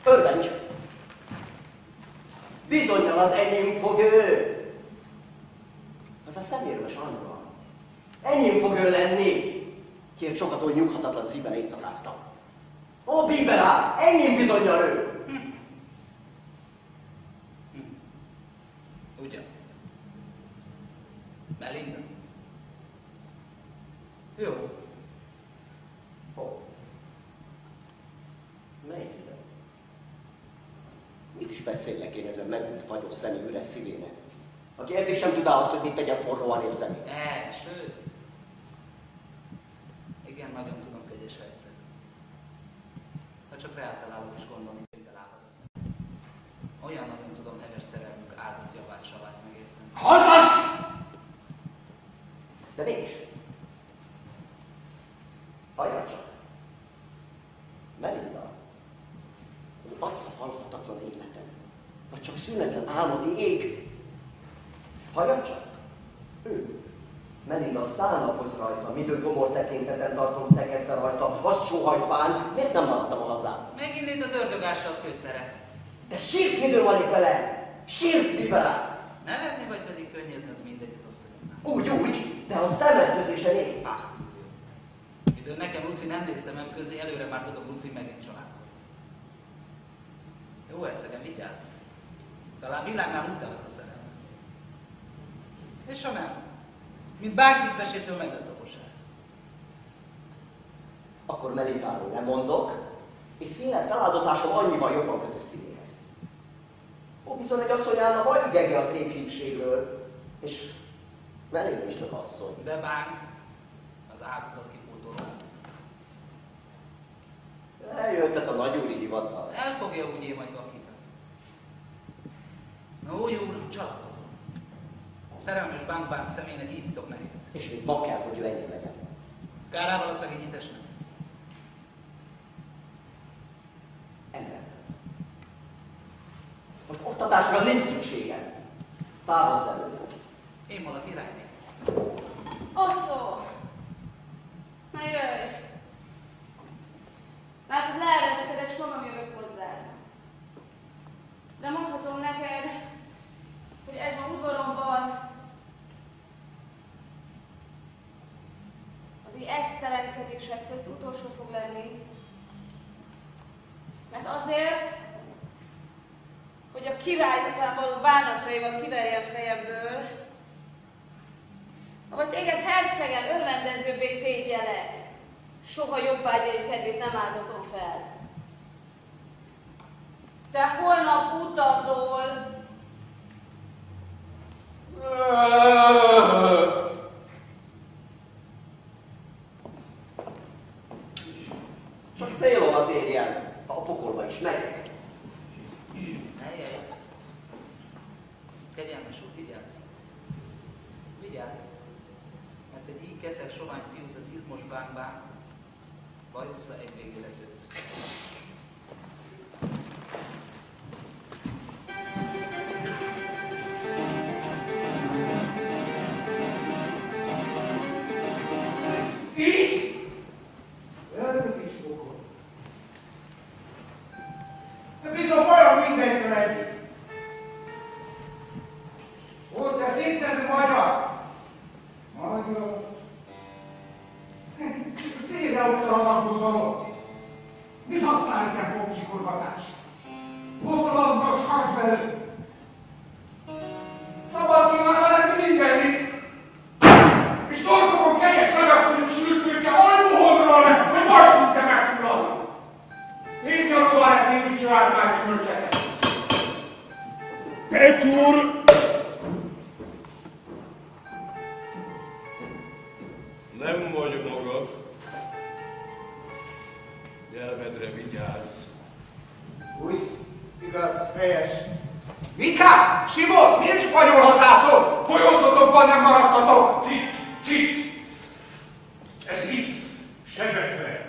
Örvendj! Bizonnyal az enyém fog ő! Az a szemérmes anyja. Enyém fog ő lenni! Kiért sokat oly nyughatatlan szívben éjszakáztam. Ó, Biberá! Enyém bizonnyal ő! Ugyanaz. Melinda? Jó. Ó. Melyikre? Mit is beszélnek én ezen megült fagyos szemű üres szívének? Aki eddig sem tudná azt, hogy mit tegyen forróan érzeni. Sőt. Igen, nagyon tudom, kegyes herceg. Ha csak rátalálok és gondolom, hogy elárad a szem. Olyan nagyon tudom heves szerelmük áldott javát savát megérzni. Hallgass! De mégis. Halljál csak. Melinda. Adsz a halhatatlan életed. Vagy csak szünetlen álmodi ég. Halljál csak. Ő. Melinda szállnapoz rajta, midő gomor tekinteten tartom szegezve rajta, azt sóhajtván, miért nem maradtam a hazán? Megint itt az ördögásra azt őt szeret. De sírt midő van itt vele? Sírt, Biberá! Nevetni vagy pedig könnyezni, az mindegy az asszonyoknál. Úgy, de a szemed közé néz. Midő nekem Luci nem néz szemem közé, előre már tudok Luci megint családkor. Jó, hercegem, vigyázz. Talán világnál utálat a szerelme. És ha nem, mint bárkit vesétől meg lesz a kosár. Akkor Melindáról nem mondok, és színlet feláldozásom annyival jobban kötő színéhez. Ó, bizony egy asszony állna vagy igenge a szép hívségről, és Melinda is csak asszony. De bánk, az áldozat kipótoló. Eljöttet a nagyúri hivatal. Elfogja úgy én majd vakita. Na úgy, úr, csatlakozom. Szerelmes bánkbánt személynek így titok nehéz. És még ma kell, hogy ő ennyi legyen. Kárával a szegényítesnek. Ember. Most oktatásra nincs szükségem. Távozz előtt. Én valaki királynék. Otto! Na jöjj! Látod, leereszkedek, s honnan jövök hozzád. De mondhatom neked, hogy ez a udvaromban az így esztelenkedések közt utolsó fog lenni. Mert azért, hogy a király után való bánataimat kiverjem fejemből, vagy téged hercegen örvendezőbbé tégyelek, soha jobbágyaim kedvét nem áldozom fel. Te holnap utazol. Csak célomat érjen, ha a pokolba is megyek. Eljej. Kegyelmes úr, vigyázz. Vigyázz. Mert egy így keszeg sovány fiút az izmos bánkbán bajusza egy végére tőz. Így? Elnök is fogod. De bizony bajom mindenkül együtt. Ó, te szintén magyar! Magyar? Félreoktalan dolog. Mit használ nekem fogcsikorgatás? Foglaldos hadvelő! Szabad kívánna lenni mindenit! És torkomon kegyes nagyasszonyú sültfőke alkoholról le, hogy vagy szinte megfulladnak. Így nyalóval lehet így csinálni már gyümölcseket. Petur! Nem vagy magad. Nyelvedre vigyázz. Úgy? Igaz, helyes. Vika! Simon! Nincs spanyol hazától! Folyótotokban nem maradtatok! Csit! Ez itt! Sebekbe!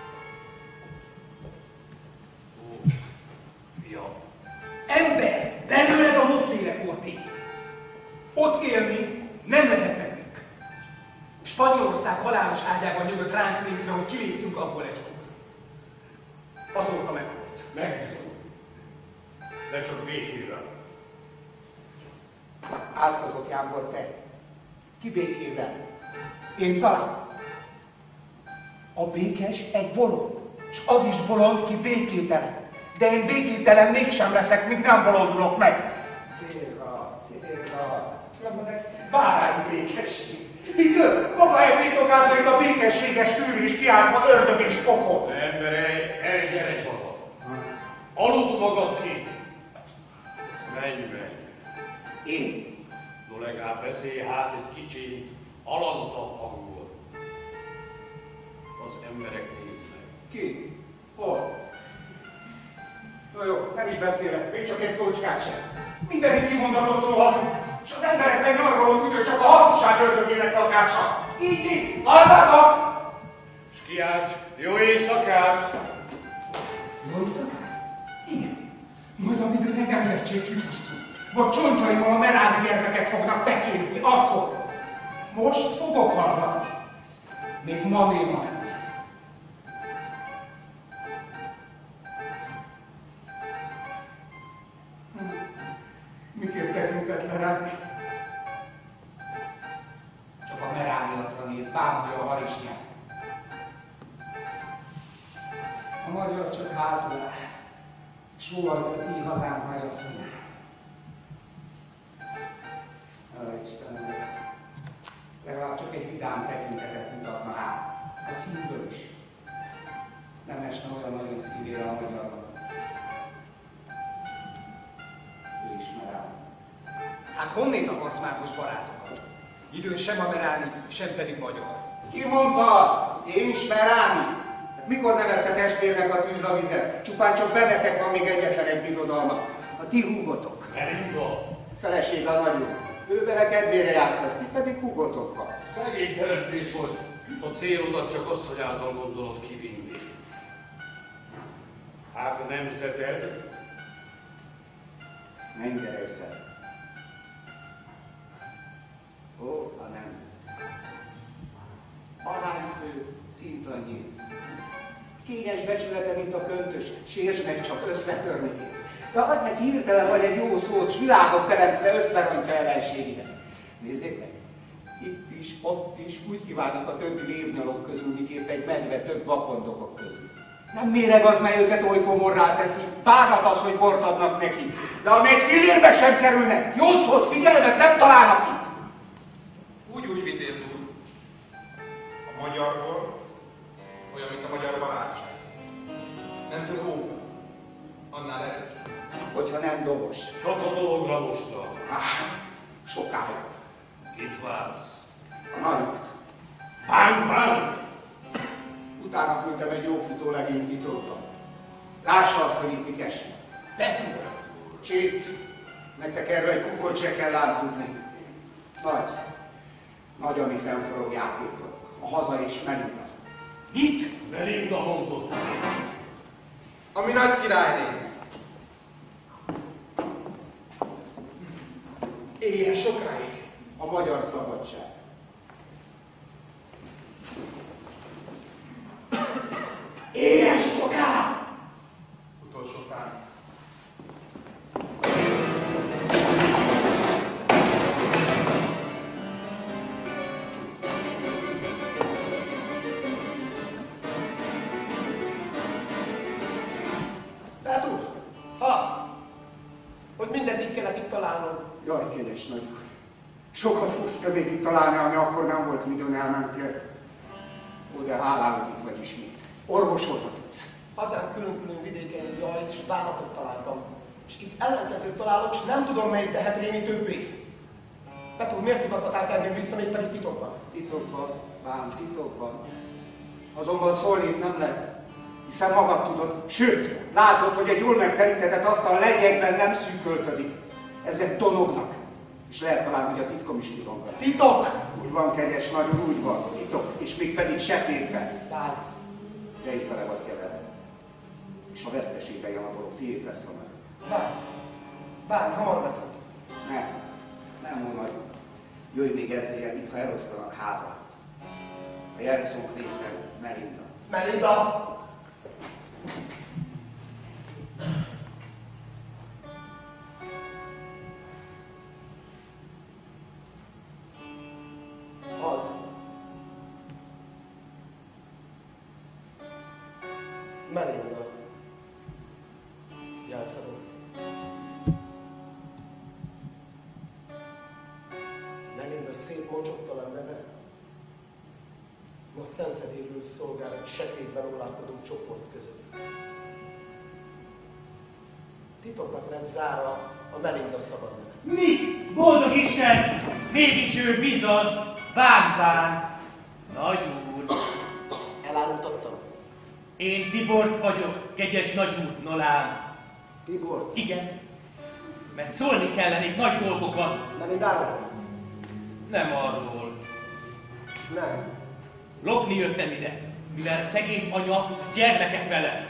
Ó, fiam! Ember! Belőled a moszlélek volt én! Ott élni nem lehet nekünk. Spanyolország halálos ágyában nyugodt ránk nézve, hogy kiléptünk abból egykor. Azóta meghalt. Megbízom. de csak békére. Átkozott Jámbor, te. Ki békével? Én talán. A békes egy bolond, és az is bolond, ki békételen. De én békételen mégsem leszek, míg nem bolondulok meg. Célra. Bárányi békesség. Mitől? Maga egy birtokálta itt a békességes tűrés kiáltva ördög és pokol. Ember, eredj haza. Aludd magad ki. Menj. Én? No legalább beszélj hát egy kicsit alantabb hangon. Az emberek néznek. Ki? Hol? Na jó, nem is beszélek, még csak egy szócskát sem. Mindenik kimondatott szó hazug, és az emberek meg nyargaló tüdő csak a hazugság ördögének lakása. Így, hallgatok! S kiálts, jó éjszakát! Jó éjszakát? Igen. Majd amíg a nemzetség kitosztul, vagy csontjaimmal a merádi gyermekek fognak tekézni, akkor. Most fogok hallgatni. Még ma némán. Miként tekintetlen ránk? Csak a merádiakra néz, bámulja a harisnyát. A magyar csak hátul áll, s volt az így hazánk nagy asszonyán. Istenem, legalább csak egy vidám tekintetet mutatna át, a szívből is. Nem esne olyan nagyon szívére a magyarnak. Ő ismer rá. Hát honnét akarsz már most barátokat? Időn sem amerikáni, sem pedig magyar. Ki mondta azt? Én ismerálni? Mikor nevezte testvérnek a tűz a vizet? Csupán csak bennetek van még egyetlen egy bizodalma. A ti húgotok. Melinda! Feleség a nagyok. Ő vele kedvére játszott, ti pedig húgotokkal. Szegény teremtés vagy. A célodat csak az, hogy által gondolod kivinni. Hát a nemzeted? Menj fel. Ó, a nemzet. Arányfő, szintanyész. Kényes becsülete, mint a köntös, sérts meg csak összetörni kész. De adj neki hirtelen vagy egy jó szót, s világot teremtve összerontja ellenségének. Nézzék meg, itt is, ott is, úgy kívánnak a többi lévnyalók közül, miképp egy medve több vakondokok közül. Nem méreg az, mely őket oly komorrá teszi, bánat az, hogy bort adnak neki, de amelyik filérbe sem kerülnek, jó szót, figyelmet nem találnak itt. Úgy, vitéz úr, a magyarból olyan, mint a magyar barátság. Nem tud óva, annál erős. Hogyha nem dobos. Sok a dologra mostan. Sokáig. Kit vársz? A nagyot. Bánk! Utána küldtem egy jó futó legényt titokba. Lássa azt, hogy itt mi kesik. Betúr! Csit, nektek erről egy kukot se kell ám tudni. Nagy, ami fennforog játékok. A haza és Melinda. Mit? Melinda mondott. Ami nagy királyné. Éljen sokáig a magyar szabadság. Éljen sokáig! Utolsó tánc. Tehát úr, hogy mindent itt kellett itt találnom. Jaj, kegyes nagyok. Sokat fogsz te még itt találni, ami akkor nem volt, midőn elmentél. Ó, de hálálok, itt vagy ismét. Orvosolva tudsz. Hazánk külön-külön vidéken jajt és bánatot találtam. És itt ellenkezőt találok, és nem tudom, melyik tehet réni többé. Petúr, miért hivatott át engem vissza, még pedig titokban? Titokban, bám, titokban. Azonban szólni itt nem lehet. Hiszen magad tudod, sőt, látod, hogy egy jól megterítetett asztal legyekben nem szűkölködik. Ezek donognak. És lehet talán, hogy a titkom is tudom vele. Titok! Úgy van, kegyes nagyon, úgy van. Titok, és még pedig sepétben. Lát, De is bele vagy keverve. És a veszteségben javabolok, tiéd lesz a meg. bármi, hamar beszél. Nem volna nagyon. Jöjj még ezért itt, ha elosztanak házához. A jelszók részen Melinda. Melinda! szó. Melinda szép mocsoktalan neve, ma szenvedélyül szolgál egy sötétben uralkodó csoport között. Titoknak lett zárva a Melinda szabad neve. Mi? Boldog Isten! Mégis ő bizaz! Bán! Nagy úr! Elárultattam. Én Tiborc vagyok, kegyes nagy úr, Nolán. Tiborc? Igen. Mert szólni kellenék nagy dolgokat. Melindáról? Nem arról. Nem. Lopni jöttem ide, mivel szegény anya gyermekek vele.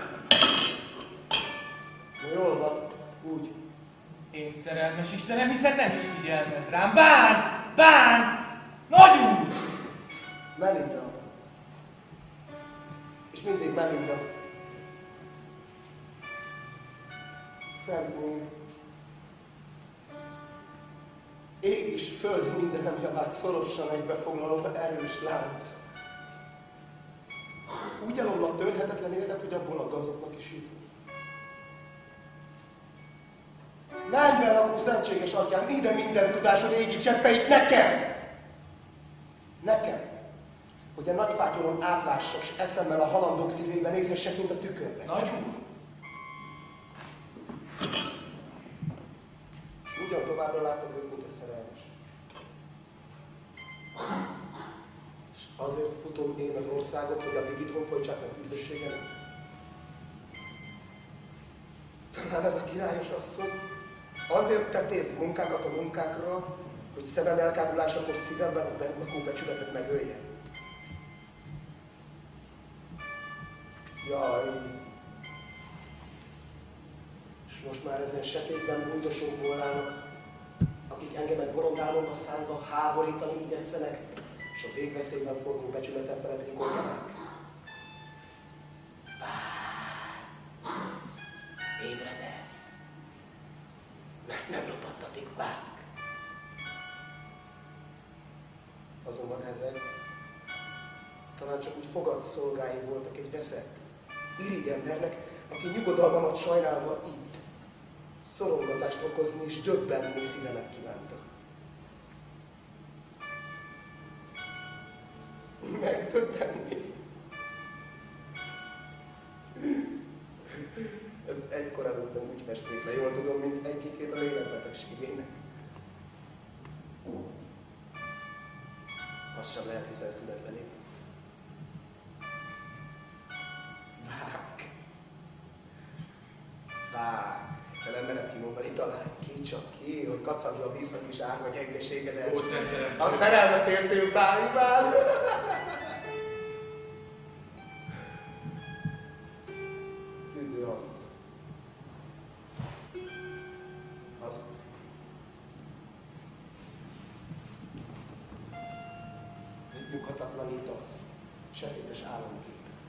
Na jól van, úgy. Én szerelmes Istenem, hiszen nem is figyelmez rám. Bán! Nagy úr! Melinda. És mindig Melinda. Szent név. Ég és föld mindenem javát szorosan egybefoglaló erős lánc. Úgy elomlott a törhetetlen életet, hogy abból a gazoknak is jut. Mennyben lakó szentséges atyám, ide minden tudásod égi cseppeit nekem! Nekem! Hogy a nagyfátyolon átlássak, és eszemmel a halandók szívében nézhessek, mint a tükörben. Nagy úr! És ugyan továbbra látod őt, mint a szerelmes. És azért futom én az országot, hogy addig itthon folytsák meg üdvösségemet. Talán ez a királyos asszony azért tetész munkákat a munkákra, hogy szemem elkábulásakor szívemben a bent lakó becsületet megölje. Jaj! És most már ezen setétben bújdosók volnának, akik engemet borondálomba szánva háborítani igyekszenek, és a végveszélyben forgó becsületem felett kikoljanák. Ébredez, mert nem lopattatik bák. Azonban ezek talán csak úgy fogadt szolgái voltak egy veszett, irigy embernek, aki nyugodalmamat sajnálva itt szorongatást okozni és döbbenni szívemet kívánta. Megdöbbenni. Ezt egykor előttem úgy festék le, jól tudom, mint egy-két a lélekbetegségének. Az sem lehet, hiszen szünetlen év. Bák, te nem mered kimondani talán ki, csak ki, hogy kacagja a víznak is árva gyengeségedet. Ó, Szentelem! A szerelme féltő pálibán. Tüdő hazudsz. Hazudsz. Nyughatatlanítasz. Sötétes álomkép.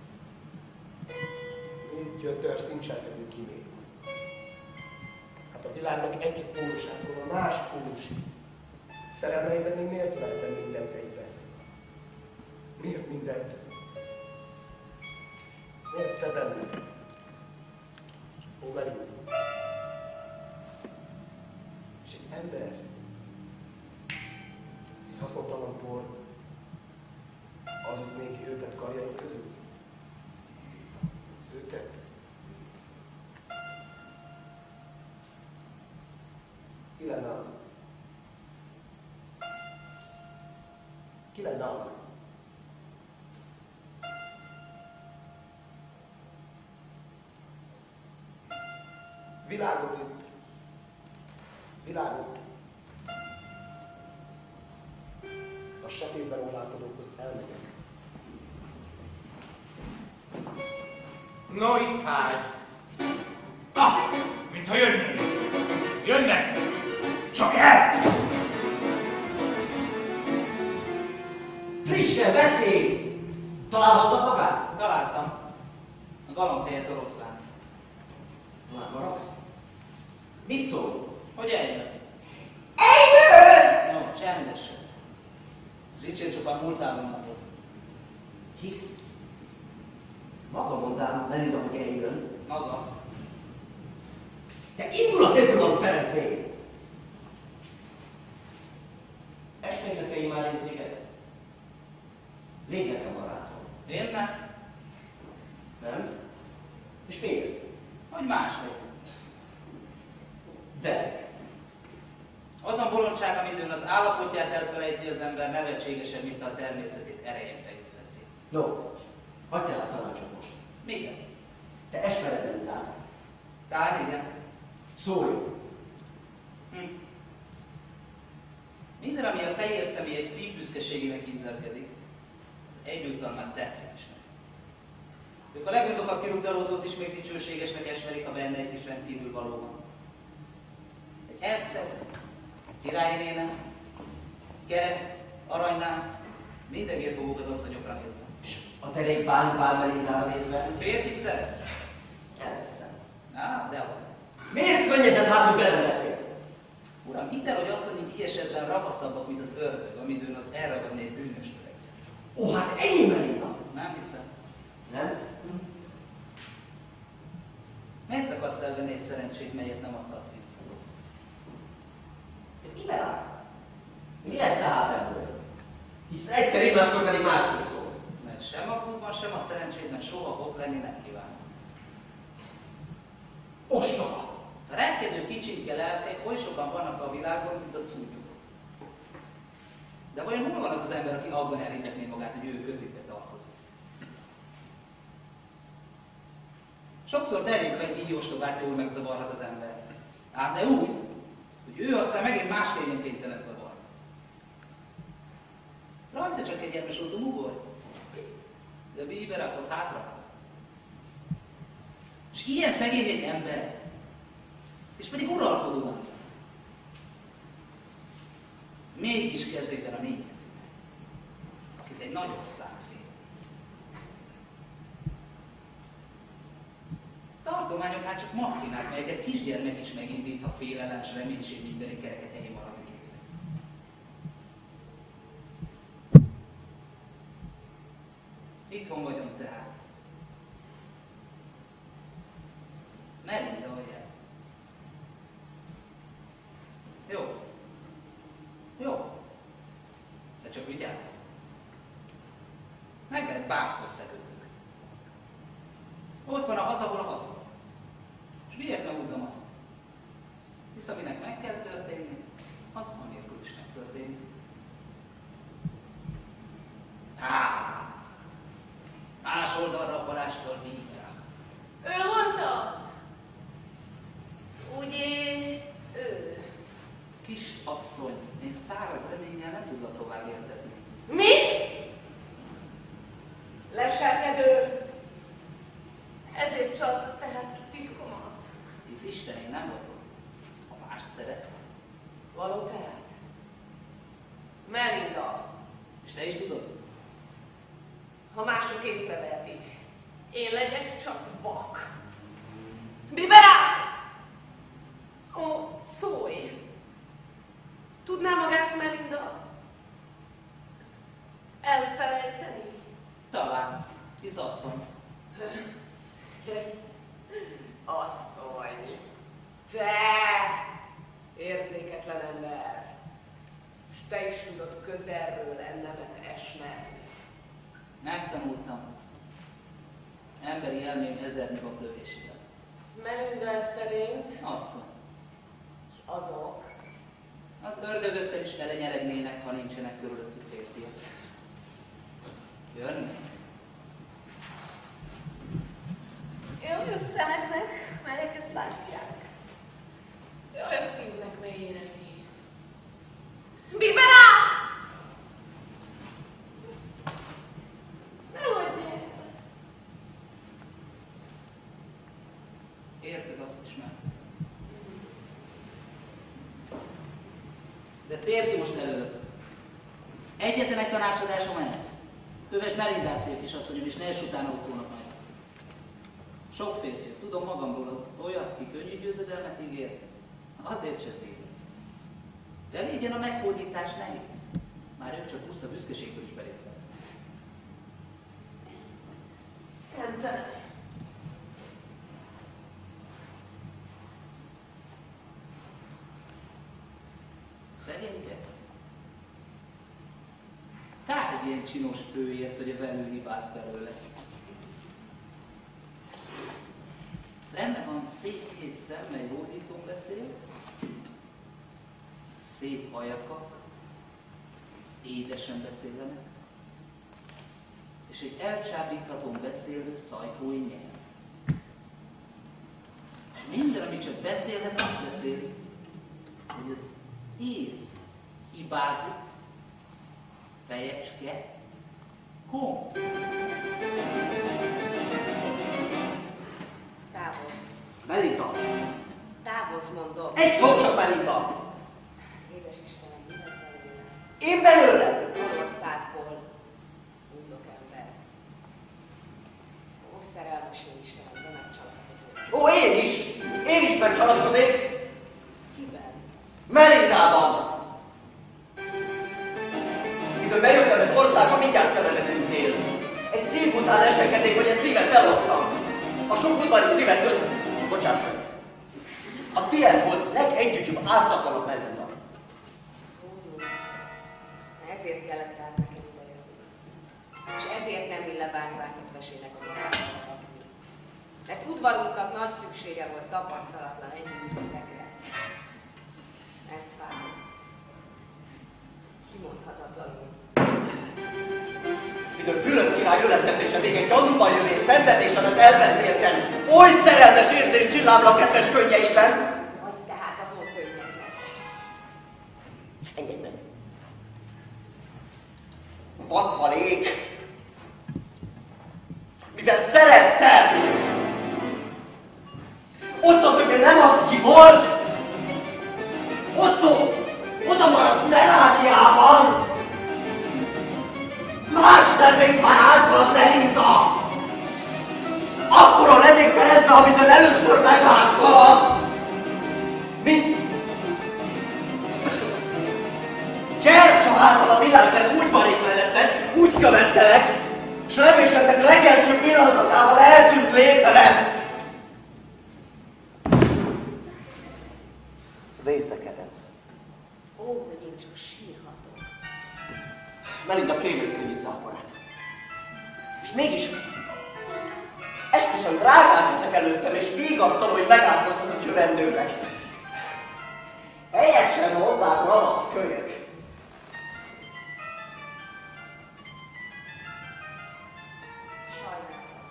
Mit gyötör szincselkedő kimély? Hát a világnak egy pólusából a más pólusig. Szerelmeiben én miért vettem mindent egyben? Miért mindent? Miért te benned? Ó, Melinda. És egy ember, egy haszontalan por, azok még őtet karjaink közül. Őtet. Ki lenne az? Ki lenne az? Világot itt. Világot. A sötétben uralkodókhoz elmegyek. No, itt hágy. Mintha jönnék. Jönnek. Csak el! Frissen, beszélj! Találhattad magát? Találtam. A galamb helyett oroszlán. Tovább maradsz? Mit szól? Hogy eljön? Eljön! No, csendesen. Ricsél csak a múltában napot. Hisz? Maga mondám, Melinda, hogy eljön. Maga. Te indulat nélkül való teremtmény! Esménynek én már én téged? Légy nekem barátom. Én nem? Nem? És miért? Hogy máshogy. Derek. Azon bolondság, amidőn az állapotját elfelejti az ember, nevetségesebb, mint a természetét ereje fejük veszi. No, hagyd el a tanácsot most. Miket? Te esmered Melindát. Tár, igen. Szólj! Minden, ami a fehér személyek szívbüszkeségének ízelkedik, az egyúttal már tetszésnek. Ők a legnagyobb kirugdalózót is még dicsőségesnek esmerik, ha benne egy is rendkívül való van. Egy herceg, királynéne, kereszt, aranylánc, minden birkógok az asszonyokra nézve. És a terék bán Melindára nézve? Férfit szeret? Elvesztem. Á, dehogy. Miért könnyezed hát, hogy velem beszél? Uram, hidd el, hogy asszonyik így esetben ravaszabbak, mint az ördög, amidőn az elragadni egy bűnös töreksz. Ó, hát ennyi Melinda! Nem hiszem. Nem? Miért akarsz elvenni egy szerencsét, melyet nem adhatsz vissza? Miben áll? Mi lesz tehát ebből? Hisz egyszer így, máskor pedig másképp szólsz. Mert sem a blúdban, sem a szerencsédnek soha hopp lenni nem kívánok. Ostoba! A repkedő kicsinke lelkek oly sokan vannak a világon, mint a szúnyogok. De vajon hol van az az ember, aki abban elhitetné magát, hogy ő közébe tartozik? Sokszor derék, ha egy így ostobát jól megzavarhat az ember. Ám de úgy, hogy ő aztán megint más lényen kénytelen zavar. Rajta csak egy érmes úton ugorj, de a bíbe rakott hátra. És ilyen szegény egy ember, és pedig uralkodóan. Mégis kezében a négy színe, akit egy nagy ország fél. Tartományok hát csak machinák, melyeket kisgyermek is megindít, ha félelem s reménység mindenik kereket helyén maradni készek. Itthon vagyunk tehát. Melinda, ugye? Jó. Jó. De csak vigyázz. Meg lehet bárhol szegődünk. Ott van az, ahol a haszon. És miért nem húzom azt? Hisz aminek meg kell történni, az anélkül is megtörténik. Más oldalra a palástól mindjárt. Ő mondta az? Ugye ő? Kis asszony, én száraz reménnyel nem tudlak tovább értetni. Mit? Leselkedő. Ezért csaltad tehát ki titkomat. Hisz Isten, én nem vagyok. Ha más szeret. Való tehát? Melinda. És te is tudod? Ha mások észrevehetik, én legyek csak vak. Biberák! Ó, szólj! Tudná magát Melinda elfelejteni? Talán. Hisz asszony. Asszony! Te! Érzéketlen ember! És te is tudod közelről ennemet esmerni. Megtanultam. Emberi elmém ezernyi baklövésével. Melinda szerint Asszony. és azok. Az ördögökkel is elenyeregnének, ha nincsenek körülöttük férfiak. Jönnek? Jaj a szemeknek, melyek ezt látják. Jaj a szívnek, mely érezi. Biberá! Nehogy el! Érted, azt is megteszem. De térj ki most előtt. Egyetlen egy tanácsadásom ez. Kövesd Melindát, szép kisasszonyom, és ne ess utána utónak meg. Sok férfi, tudom magamról, az olyat, ki könnyű győzedelmet ígér, azért se szép. De légyen a meghódítás nehéz. Már ő csak plusz a büszkeségből is belészett. Szemtelen. Szegényke? Tehát egy ilyen csinos főért, hogy a velő hibász belőle. Lenne van szép két szem, mely hódítón beszél, szép hajakak, édesen beszélenek, és egy elcsábíthatón beszélő szajkói nyelv. És minden, amit csak beszélhet, azt beszéli, hogy az ész hibázik, fejecske, kom. Távozz. Melinda! Távozz, mondom. Egy szó csak, Melinda! Édes Istenem, mi lett belőle? Én belőle! Orcádból. Undok ember. Ó, szerelmes én Istenem, de megcsalatkozom. Ó, én is! Én is megcsalatkozék! Kiben? Melindában! Mikor bejöttem az országba, mindjárt szemembe tűntél. Egy szív után esenkedék, hogy a szívet elosszam. A sok udvari szívek között. Bocsáss meg. A tiéd volt legegyügyűbb ártatlanabb, Melinda. Ezért kellett át nekem idejönni. És ezért nem ille bányvár hitvesének a magára rakni. Mert udvarunknak nagy szüksége volt tapasztalatlan ennyi szívekre. Ez fáj. Kimondhatatlanul. Midőn Fülöp király ölettetése még egy gyanúban jövés szenvedés alatt elbeszéltem. Oly szerelmes érzés csillámlak kedves könnyeiben. Vagy tehát azon könnyeknek. Engedj meg. Vadva lég. Mivel szerettem. Otto többé nem az, ki volt. Otto oda maradt Merániában. Más termék van általad, Melinda! Akkora lennék teremtve, amit ön először megláttam! Mint... Csercsa által a világ úgy van itt melletted, úgy követtelek, s levésednek legelső pillanatával eltűnt lételem! Vétek ez? Ó, hogy én csak sírhatok. Melinda kémét könnyít záporát. És mégis esküszöm, drágán hiszek előttem, és vigasztalom, hogy megátkoztat a jövendőnek. Helyesen mondták ravasz kölyök. Sajnálom.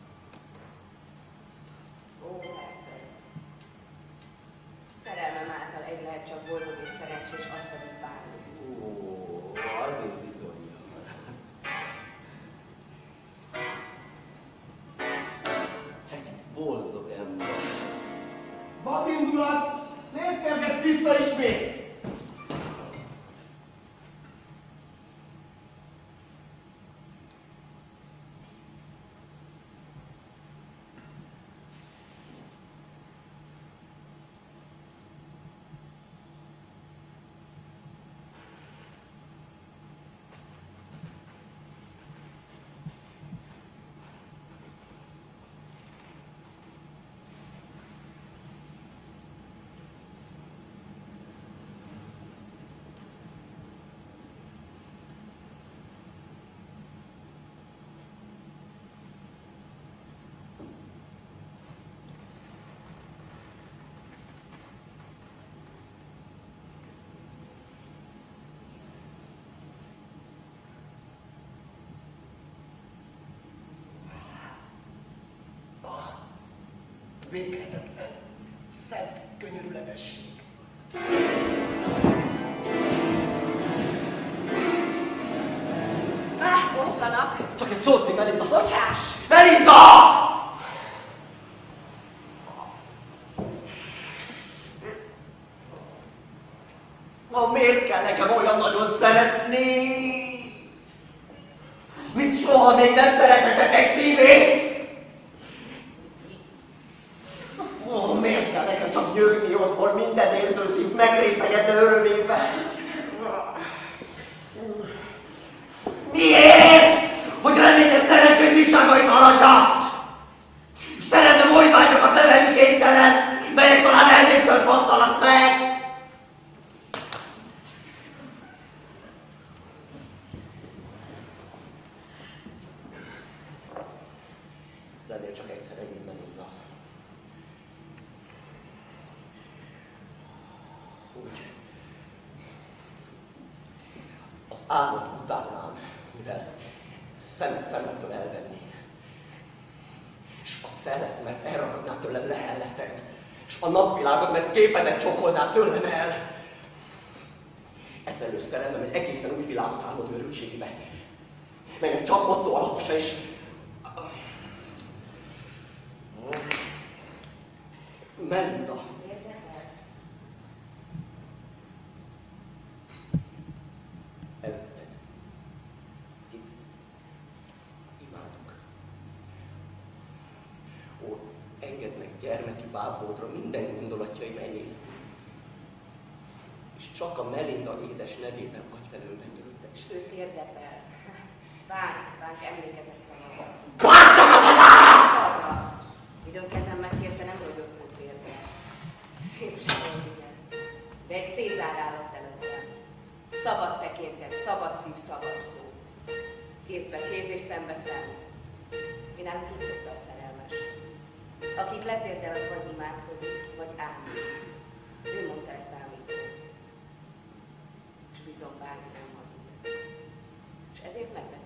Ó, herceg. Szerelmem által egy lehet csak boldog és szerencsés, az pedig bármi. Ó, azért bizony. Egy boldog ember. Vadindulat, miért kergetsz vissza ismét? Véghetetlen, szent könyörületesség. Oszlanak! Csak egy szót még, Melinda! Bocsáss! Melinda! Miért kell nekem olyan nagyon szeretni? Mint soha még nem szeretetek egy szívét? Miért kell nekem csak nyögni otthon minden érző szív megrészegedő örvékben? Miért? Hogy reményem szerencsét bírságait haladja! És szeretem oly vágyokat nevelni kénytelen, melyek talán elméktől fosztanak meg! Úgy. Az álmot utálnám, mivel szemettől elvenni. És a szeretet elragadná tőlem lehelleted. És a napvilágot, mert képedet csokolná tőlem el. Ezzel összerendem egy egészen új világot álmodó örültségébe. Melynek csak Otto alakosa is. Melinda. Előtted. Itt. Imádok. Ó, engedd meg gyermeki bábódra minden gondolatjaim enyészt. És csak a Melinda édes nevével adj velem betöltek. És őt érdepel. Bánk, emlékezek szavamra. Időn kezem megkérte, nem rogyott ott érte. Szépség volt, igen. De egy Cézár állott előttem. Szabad tekintet, szabad szív, szabad szó. Kézbe kéz és szembe szem. Mi nálunk így szokta a szerelmes. Akit letérdel, az vagy imádkozik, vagy ámít. Ő mondta ezt ámító. És bizony bármi nem hazud. És ezért megvettem.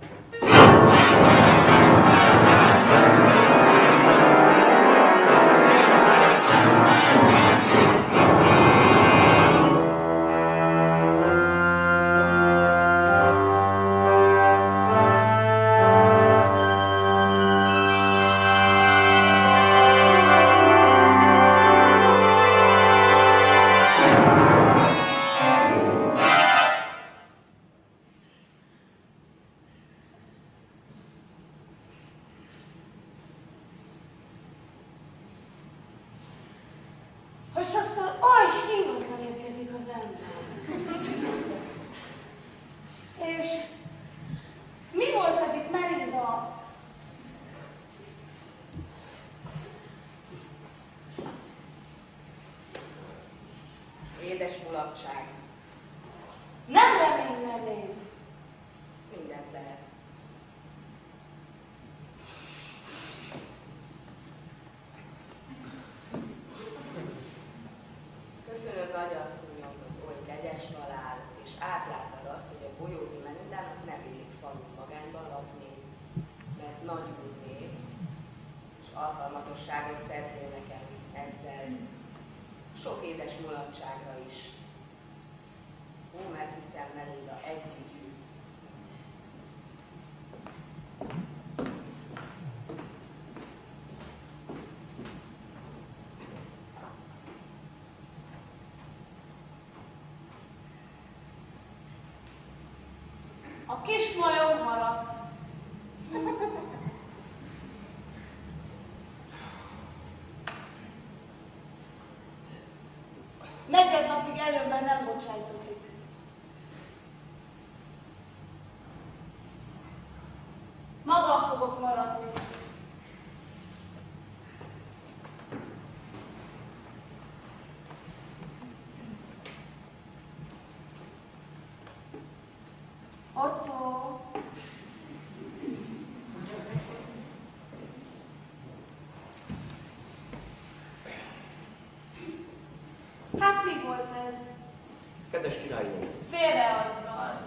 Hogy sokszor oly hívatlan érkezik az ember. És mi volt ez itt, Melinda? Édes mulatság. Nem reménylelém. Mindent lehet. Köszönöm, nagyasszonyom, hogy oly kegyesvel áll, és átláttad azt, hogy a Bolyódi Melindának nem illik falun magányban lakni, mert nagy új nép, és alkalmatosságot szerzél nekem ezzel, sok édes mulatságra is. Ó, mert hiszen Melinda együgyű. A kis majom harap. Negyed napig előbben nem bocsájtotik. Magam fogok maradni. Otto. Hát mi volt ez? Kedves királynő! Félre azzal.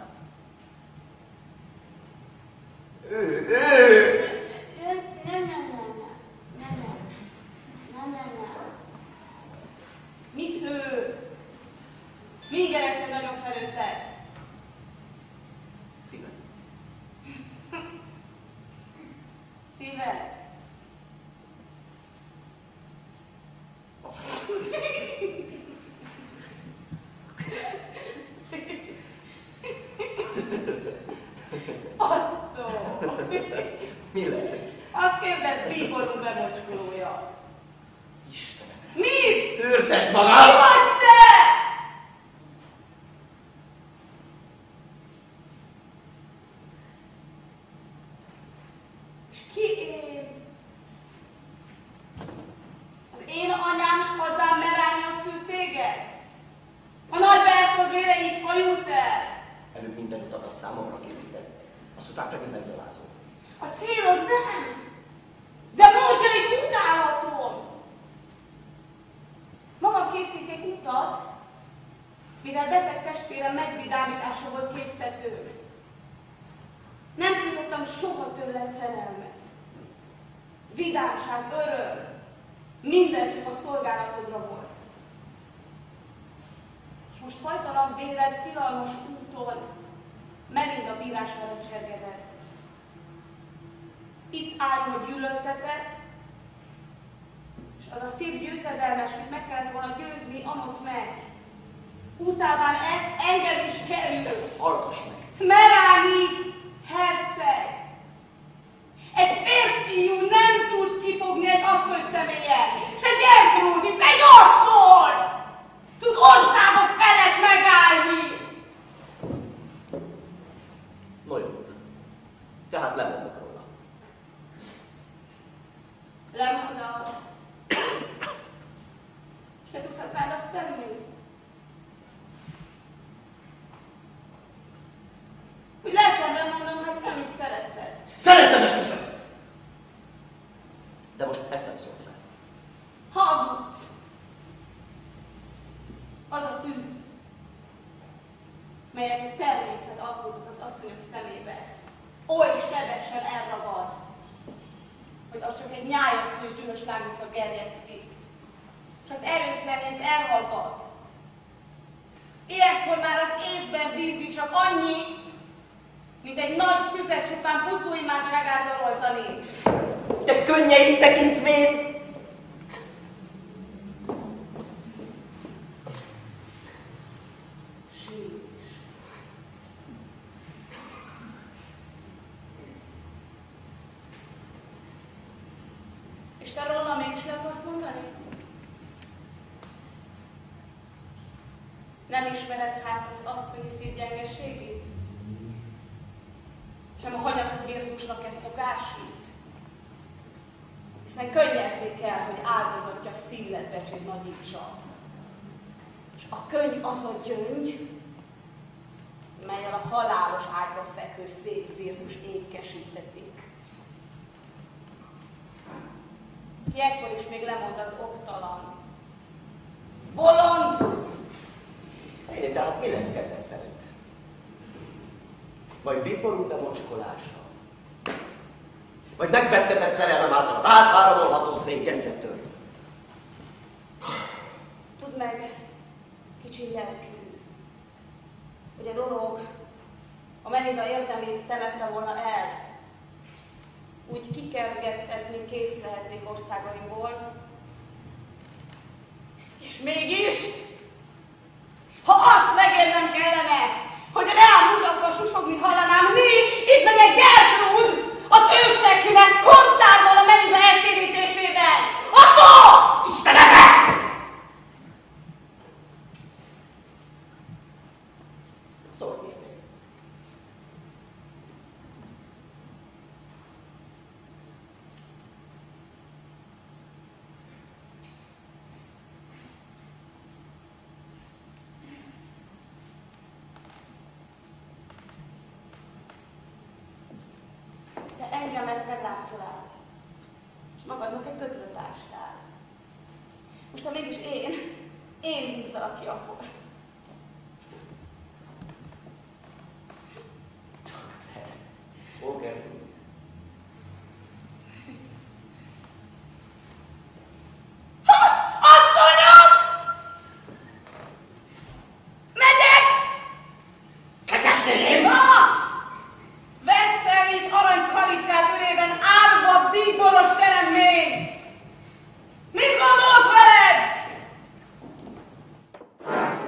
Mit ő? Mindenektől nagyon felőttet. Szíve. Szíve? Attól! Mi lehet? Azt kérdez, bíború bemocskolója. Istenem! Mit? Törtes Mi magad! vagy te? És ki én? Az én anyám s hazám merányon szült téged? A nagy Bertold vére így fajult el? Előbb minden utakat számomra készíted, azután pedig meggyalázol. A célod nem, de módjaid utálatom. Magam készíték utat, mivel beteg testvérem megvidámítása volt késztető. Nem tudottam soha tőled szerelmet. Vidámság, öröm, minden csak a szolgálatodra volt. És most hajtalan véled tilalmas úton Melinda bírására csergedez. Itt álljon a gyűlöltetett, és az a szép győzedelmes, mint meg kellett volna győzni, amott megy. Utálván ezt engem is kerül. Hallgass meg! Merányi herceg! Egy férfiú nem tud kifogni egy asszony személyen, se Gertrudis, egy asszony! Tud országok felett megállni! No jó, tehát lemondok róla. Lemondasz. És te tudhatnád azt tenni? Hogy lelkemre mondom, hát nem is szeretted. Szeretem és viszont! De most eszem szólt fel. Hazudsz! Az a tűz, melyet a természet alkotott az asszonyok szemébe, oly sebesen elragad, hogy az csak egy nyájasszó és dühös lángokra gerjeszti, és az erőtlen ész elhallgat. Ilyenkor már az észben bízni csak annyi, mint egy nagy tüzet csupán pusztóimádságát taroltani. De könnyeit tekintvén! És te róla mégis le akarsz mondani? Nem ismered hát az asszonyi szív gyengeségét? Sem a hanyagú Girtusnak egy fogásít? Hiszen könnyezni kell, hogy áldozatja szilletbecsét nagyítsa. És a könny az a gyöngy, mellyel a halálos ágra fekvő szép Virtus ékkesítetik. Ki ekkor is még lemond az oktalan. Bolond! Én tehát mi lesz kedved szerint? Vagy biború bemocskolása? Vagy megvettetett szerelem által a rád áramolható szégyengyetől? Tudd meg, kicsi lelkű, hogy a dolog a Melinda érdemét temette volna el, úgy kikergettetni kész lehetnék országaimból. És mégis, ha azt megérnem kellene, hogy rám mutatva susogni hallanám, itt megyek Gertrud, az őcsekkinek kontárval a Melinda elszédítésében! Akkor! Istenembe! Szólj még. De engemet meglátszolál, és magadnak egy kötröt ástál. Most ha mégis én húzzalak ki akkor. Ó, Gertrudis. Asszonyok! Megyek! Kegyességém! Vesszel itt aranykalitkát ürében árva bíboros teremmény! Mit gondolok veled?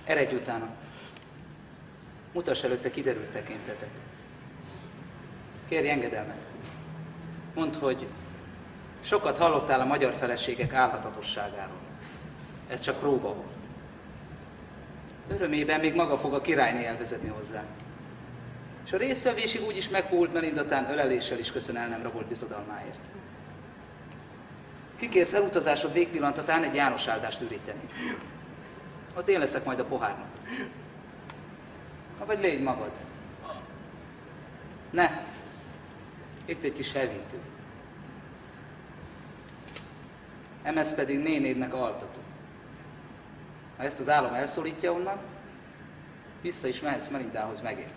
Eredj utána. Mutass előtte kiderült tekintetet. Kérj engedelmet. Mondd, hogy sokat hallottál a magyar feleségek álhatatosságáról. Ez csak próba volt. Örömében még maga fog a királyné elvezetni hozzá. És a résztvevésig úgyis meghult Melindatán öleléssel is köszön el nem rabolt bizodalmáért. Kikérsz elutazásod végpillantatán egy János áldást üríteni. Ott én leszek majd a pohárnak. Vagy légy magad. Ne! Itt egy kis hevítő. Emez pedig nénédnek altató. Ha ezt az álom elszólítja onnan, vissza is mehetsz Melindához megint.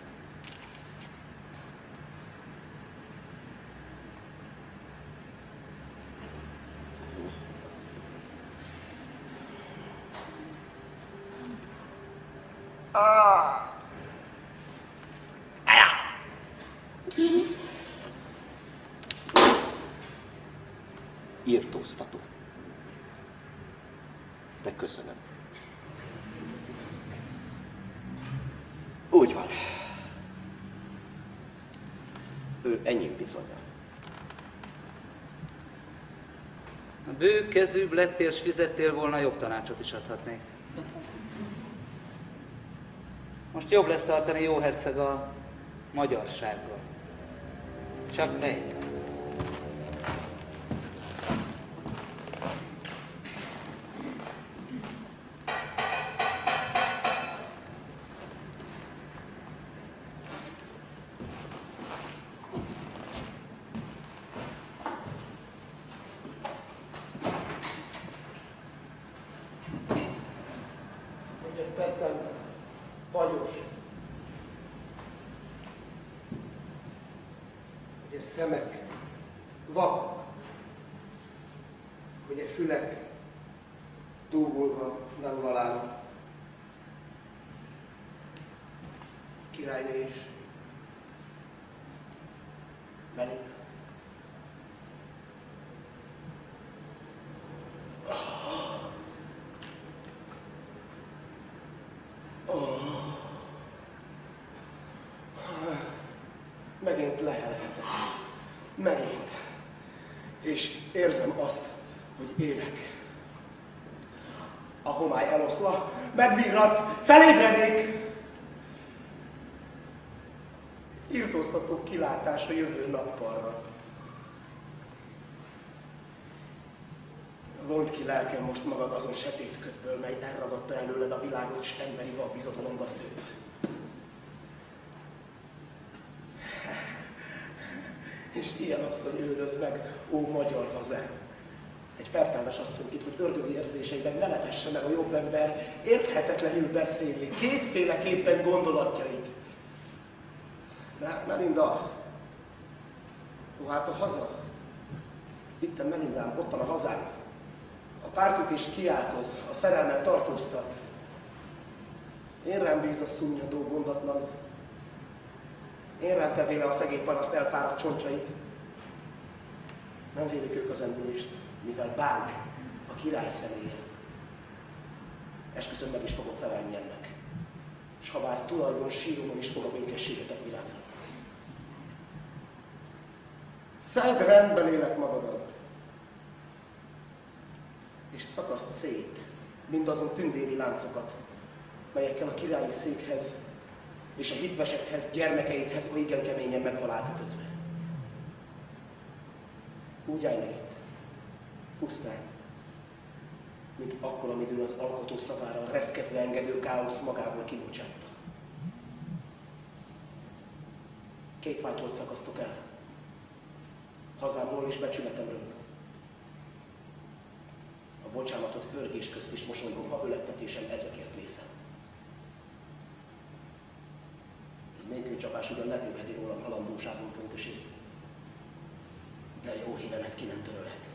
Írtóztató. De köszönöm. Úgy van. Ő enyém bizonyan. A bő kezűbb lettél, s fizettél volna, jobb tanácsot is adhatnék. Most jobb lesz tartani jó herceg a magyarsággal. Csak melyik? Szemek, vak, hogy egy fülek dúgolva nem valálnak. Királyné is. Melinda. Megint lehelhetek. Megint. És érzem azt, hogy élek. A homály eloszla, megvirrat, felébrednék. Írtóztató kilátás a jövő nappalra. Vondd ki lelkem most magad azon sötét ködből, mely elragadta előled a világot, s emberi vakbizodalomba szőtt. És ilyen asszony őröz meg, ó magyar hazám. Egy fertelmes asszony, hogy ördögi érzéseiben ne levesse meg a jobb ember, érthetetlenül beszélni, kétféleképpen gondolatjait. De hát Melinda, ó hát a haza. Itten Melindám, ottan a hazám. A pártütés kiáltoz, a szerelmet tartóztat. Én rám bíz a szunnyadó gondatlan. Én rám tevéle a szegény paraszt elfáradt csontjait. Nem vélik ők az emlést, mivel bánk a király személyen. Esküszöm, meg is fogok felelni ennek. S ha bár tulajdon síromon is fog a békességetek virágzani. Szedd rendben élek magadat, és szakaszd szét mindazon tündéri láncokat, melyekkel a királyi székhez és a hitvesekhez, gyermekeidhez oly igen keményen meg van álkötözve. Úgy állj meg itt, pusztán, mint akkor, amit ő az alkotó szavára a reszketve engedő káosz magából kibocsátta. Két vágytót szakasztok el, hazámról és becsületemről. A bocsánatot hörgés közt is mosolygom, ha ölettetésem ezekért vészem. Ménkőcsapás ugyan letévheti rólam halandóságunk köntösét, de jó híremet ki nem törölheti.